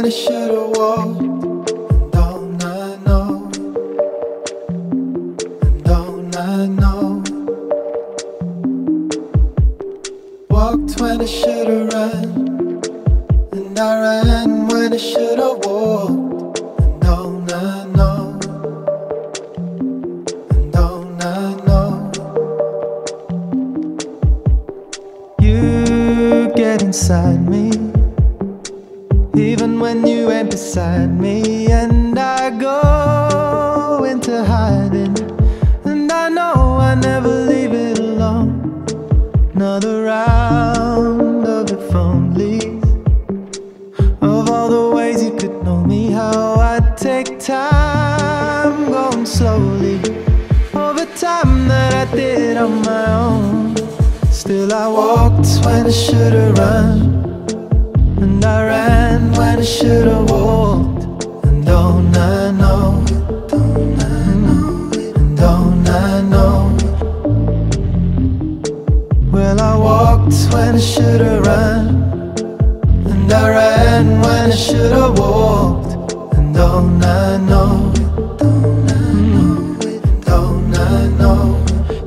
I should've walked, and don't I know, and don't I know. Walked when I should've run, and I ran when I should've walked, and don't I know, and don't I know. You get inside me, even when you ain't beside me, and I go into hiding, and I know I never leave it alone. Another round of if onlys, of all the ways you could know me, how I'd take time going slowly over time that I did on my own. Still I walked when I should've run, and I ran when I should've walked, and don't I know, don't I know, and don't I know. Well, I walked when I should've run, and I ran when I should've walked, and don't I know, don't I know, don't I know.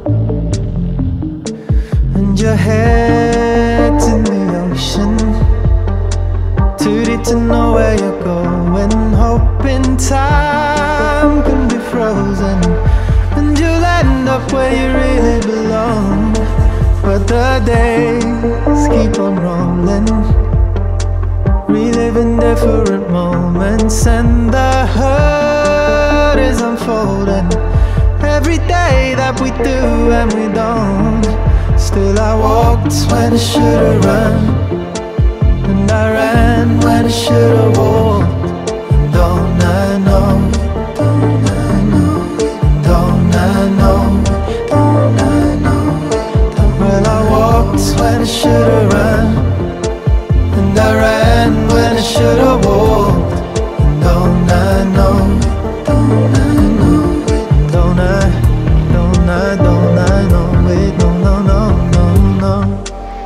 And your head's in the ocean, too deep to know where you're going, hoping time can be frozen, and you'll end up where you really belong. But the days keep on rolling, reliving different moments, and the hurt is unfolding every day that we do and we don't. Still I walked when I should've run, and I ran when I should've walked, and don't I know, don't I know, don't I know, don't I know. Well, I walked when I should've run, and I ran when I should've walked, and don't I know, don't I know, don't I, don't I, don't I know, wait, no, no, no, no, no.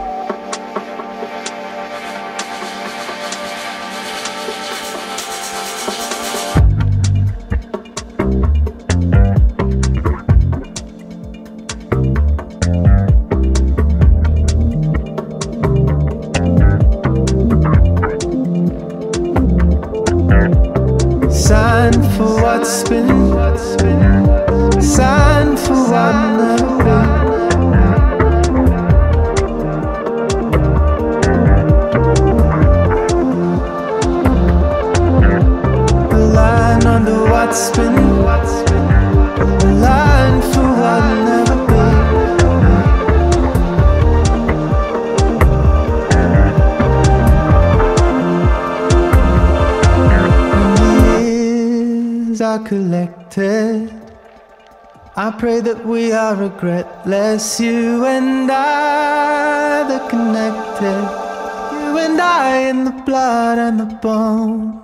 Sign for what's been, sign for what never been. A line under what's been, a line for what never been. Are collected, I pray that we are regretless, you and I, the connected, you and I in the blood and the bone.